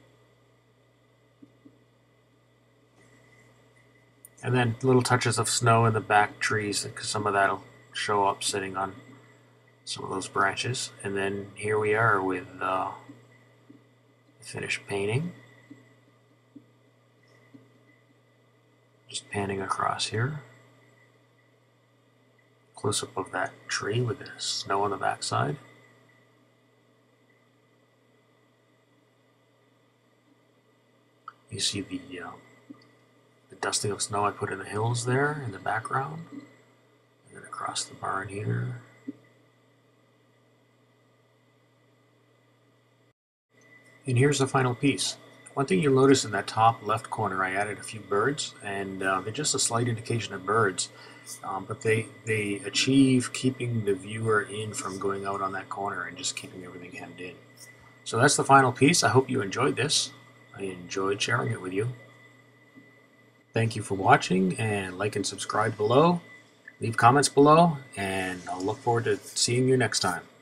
And then little touches of snow in the back trees, because some of that will show up sitting on some of those branches. And then here we are with uh, finished painting. Just panning across here. Close up of that tree with the snow on the backside. You see the uh, the dusting of snow I put in the hills there in the background, and then across the barn here. And here's the final piece. One thing you'll notice in that top left corner, I added a few birds, and uh, they're just a slight indication of birds, um, but they, they achieve keeping the viewer in from going out on that corner and just keeping everything hemmed in. So that's the final piece. I hope you enjoyed this. I enjoyed sharing it with you. Thank you for watching, and like and subscribe below. Leave comments below, and I'll look forward to seeing you next time.